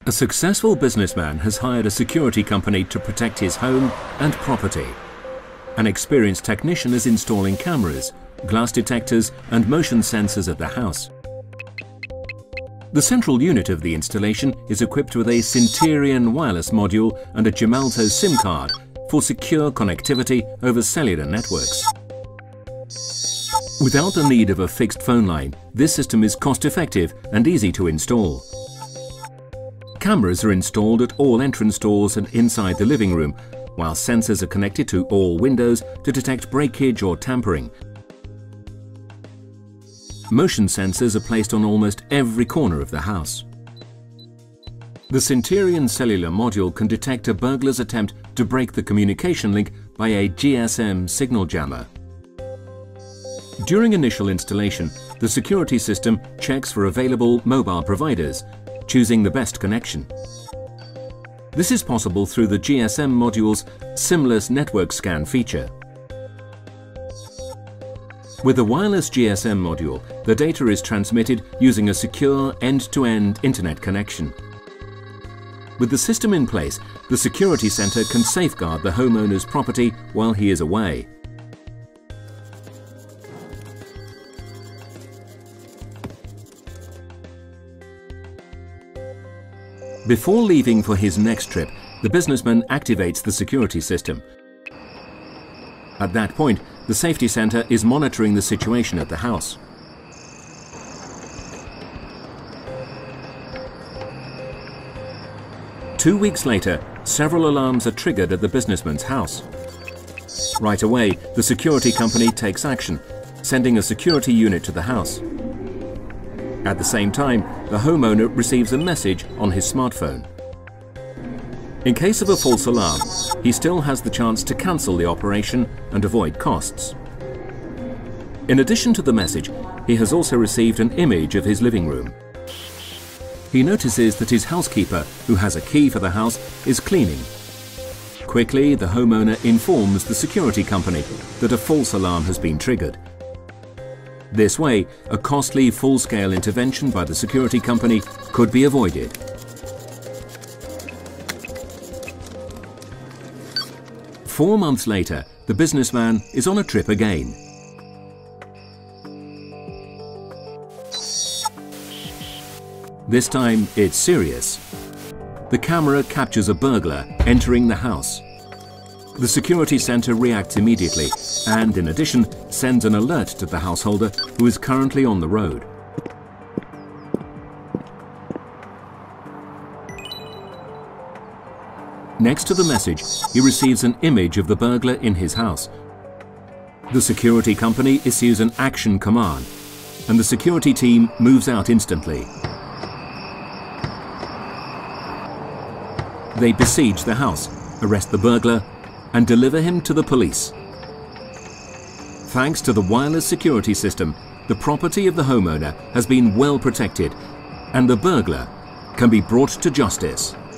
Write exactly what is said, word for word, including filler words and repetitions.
A successful businessman has hired a security company to protect his home and property. An experienced technician is installing cameras, glass detectors and motion sensors at the house. The central unit of the installation is equipped with a Centurion wireless module and a Gemalto SIM card for secure connectivity over cellular networks. Without the need of a fixed phone line, this system is cost-effective and easy to install. Cameras are installed at all entrance doors and inside the living room, while sensors are connected to all windows to detect breakage or tampering. Motion sensors are placed on almost every corner of the house. The Centurion cellular module can detect a burglar's attempt to break the communication link by a G S M signal jammer. During initial installation, the security system checks for available mobile providers, choosing the best connection. This is possible through the G S M module's Seamless Network Scan feature. With the wireless G S M module, the data is transmitted using a secure end-to-end internet connection. With the system in place, the security center can safeguard the homeowner's property while he is away. Before leaving for his next trip, the businessman activates the security system. At that point, the safety center is monitoring the situation at the house. Two weeks later, several alarms are triggered at the businessman's house. Right away, the security company takes action, sending a security unit to the house. At the same time, the homeowner receives a message on his smartphone. In case of a false alarm, he still has the chance to cancel the operation and avoid costs. In addition to the message, he has also received an image of his living room. He notices that his housekeeper, who has a key for the house, is cleaning. Quickly, the homeowner informs the security company that a false alarm has been triggered. This way, a costly full-scale intervention by the security company could be avoided. Four months later, the businessman is on a trip again. This time, it's serious. The camera captures a burglar entering the house. The security center reacts immediately and, in addition, sends an alert to the householder who is currently on the road. Next to the message, he receives an image of the burglar in his house. The security company issues an action command, and the security team moves out instantly. They besiege the house, arrest the burglar, and deliver him to the police. Thanks to the wireless security system, the property of the homeowner has been well protected, and the burglar can be brought to justice.